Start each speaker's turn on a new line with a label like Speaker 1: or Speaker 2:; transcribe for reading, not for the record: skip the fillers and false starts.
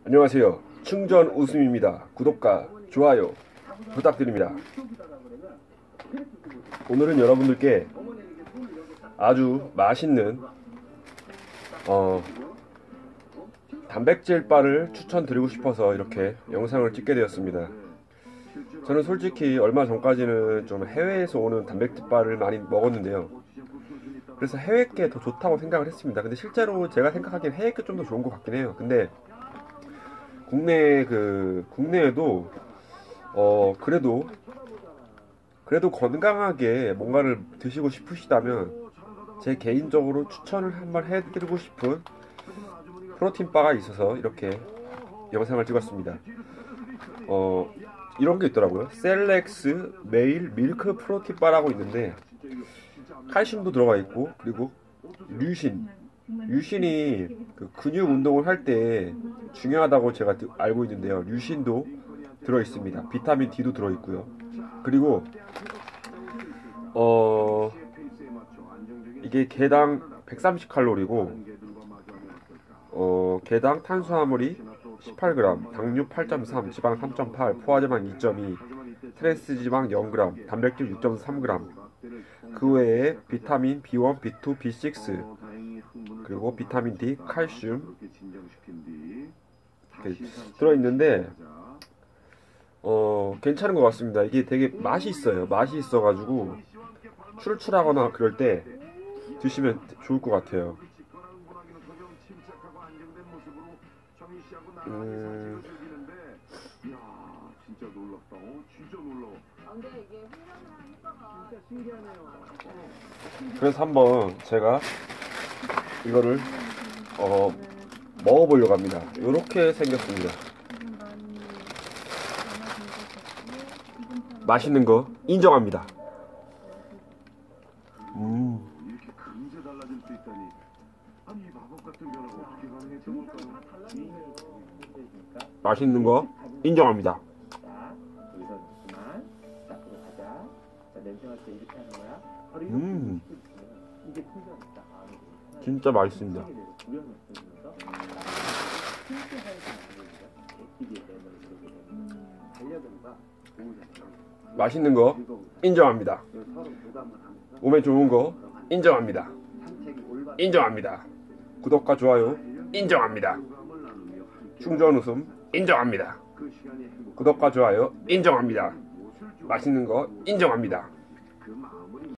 Speaker 1: 안녕하세요. 충전 웃음입니다. 구독과 좋아요 부탁드립니다. 오늘은 여러분들께 아주 맛있는 단백질 바를 추천드리고 싶어서 이렇게 영상을 찍게 되었습니다. 저는 솔직히 얼마 전까지는 좀 해외에서 오는 단백질 바를 많이 먹었는데요. 그래서 해외 게 더 좋다고 생각을 했습니다. 근데 실제로 제가 생각하기엔 해외 게 좀 더 좋은 것 같긴 해요. 근데 국내에도 그래도 건강하게 뭔가를 드시고 싶으시다면 제 개인적으로 추천을 한번 해드리고 싶은 프로틴 바가 있어서 이렇게 영상을 찍었습니다. 이런 게 있더라고요. 셀렉스 메일 밀크 프로틴 바라고 있는데 칼슘도 들어가 있고, 그리고 류신이 그 근육 운동을 할 때 중요하다고 제가 알고 있는데요. 류신도 들어 있습니다. 비타민 D도 들어 있고요. 그리고 이게 개당 130칼로리고 개당 탄수화물이 18g, 당류 8.3, 지방 3.8, 포화지방 2.2, 트랜스지방 0g, 단백질 6.3g. 그 외에 비타민 B1, B2, B6, 그리고 비타민 D, 칼슘 들어있는데 괜찮은 것 같습니다. 이게 되게 맛이 있어요. 맛이 있어가지고 출출하거나 그럴 때 드시면 좋을 것 같아요.
Speaker 2: 진짜 놀랍다. 진짜 놀라워. 근데 이게 훈련을 하니까 진짜 신기하네요.
Speaker 1: 그래서 한번 제가 이거를 먹어보려고 합니다. 이렇게 생겼습니다. 맛있는 거 인정합니다.
Speaker 2: 이렇게 금세 달라질 수 있다니. 아니 이 마법 같은 변화가 어떻게 가능했던 걸까요?
Speaker 1: 맛있는 거 인정합니다. 진짜 맛있습니다. 맛있는 거 인정합니다. 몸에 좋은 거 인정합니다. 인정합니다. 구독과 좋아요 인정합니다. 충전 웃음 인정합니다. 구독과 좋아요 인정합니다. 맛있는 거 인정합니다.